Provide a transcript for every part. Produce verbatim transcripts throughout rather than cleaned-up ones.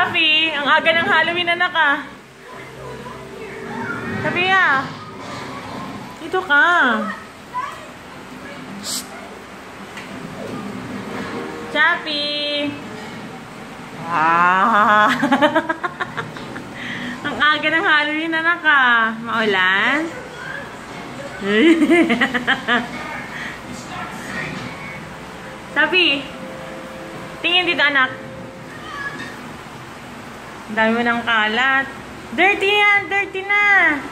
Sabi, ang aga ng Halloween na naka. Sabi ah. Dito ka. Chappy. Ah. Ang aga ng Halloween na naka. Maulan? Sabi, tingin dito anak. Ang dami mo ng kalat. Dirty yan! Dirty na!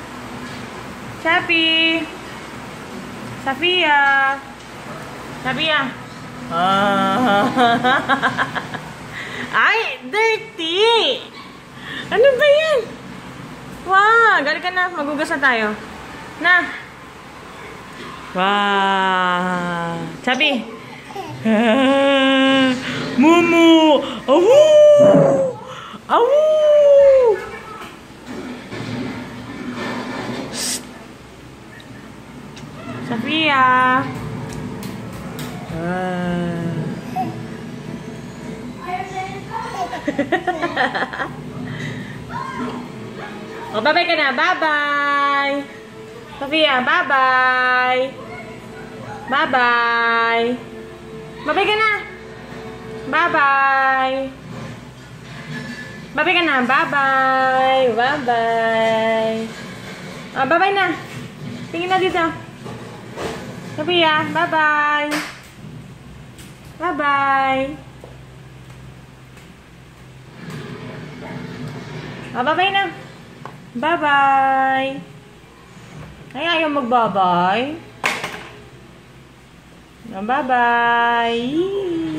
Chappy! Safia! Safia! Ah. Ay! Dirty! Ano ba yan? Wow! Gali ka na. Magugas na tayo. Na! Wow! Chappy! Ah, Mumu! Awoo! Awoo! Safia! Ah. Oh, bye-bye ka na. Bye-bye! Safia, bye-bye! Bye-bye! Bye-bye ka na! Bye-bye! Bye-bye ka na! Bye-bye! Bye-bye! Ah, bye-bye na! Tingin na dito! Safia, bye-bye! Bye-bye! Ah, bye-bye na! Bye-bye! Ay, ayaw mag-bye-bye! Bye-bye!